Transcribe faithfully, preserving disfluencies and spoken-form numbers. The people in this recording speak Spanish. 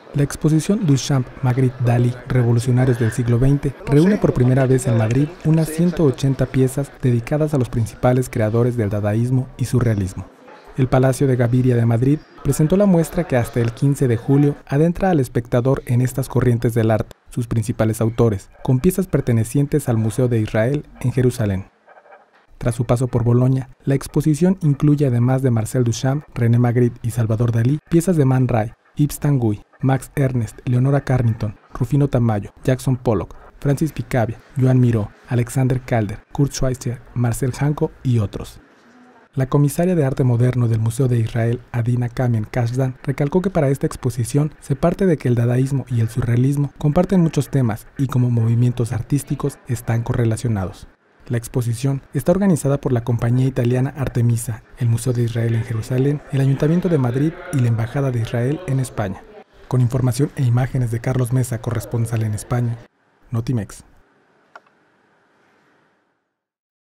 La exposición Duchamp, Magritte, Dalí, Revolucionarios del siglo veinte, reúne por primera vez en Madrid unas ciento ochenta piezas dedicadas a los principales creadores del dadaísmo y surrealismo. El Palacio de Gaviria de Madrid presentó la muestra que hasta el quince de julio adentra al espectador en estas corrientes del arte, sus principales autores, con piezas pertenecientes al Museo de Israel en Jerusalén. Tras su paso por Bolonia, la exposición incluye además de Marcel Duchamp, René Magritte y Salvador Dalí, piezas de Man Ray, Yves Tanguy, Max Ernst, Leonora Carrington, Rufino Tamayo, Jackson Pollock, Francis Picabia, Joan Miró, Alexander Calder, Kurt Schweitzer, Marcel Janco y otros. La comisaria de arte moderno del Museo de Israel, Adina Kamien Kashdan, recalcó que para esta exposición se parte de que el dadaísmo y el surrealismo comparten muchos temas y como movimientos artísticos están correlacionados. La exposición está organizada por la compañía italiana Artemisa, el Museo de Israel en Jerusalén, el Ayuntamiento de Madrid y la Embajada de Israel en España. Con información e imágenes de Carlos Mesa, corresponsal en España, Notimex.